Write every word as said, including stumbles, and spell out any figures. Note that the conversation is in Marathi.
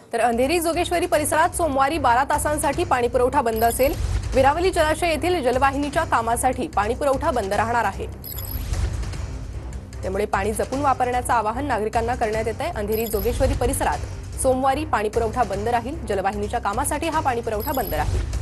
तर अंधेरी जोगेश्वरी परिसरात सोमवारी बारा तासांसाठी पाणी पुरवठा बंद असेल। विरावली जलाशय येथील जलवाहिनीच्या कामासाठी पाणी पुरवठा बंद राहणार आहे। त्यामुळे पाणी जपून वापरण्याचं आवाहन नागरिकांना करण्यात येत आहे। अंधेरी जोगेश्वरी परिसरात सोमवारी पाणी पुरवठा बंद राहील। जलवाहिनीच्या कामासाठी हा पाणी पुरवठा बंद राहील।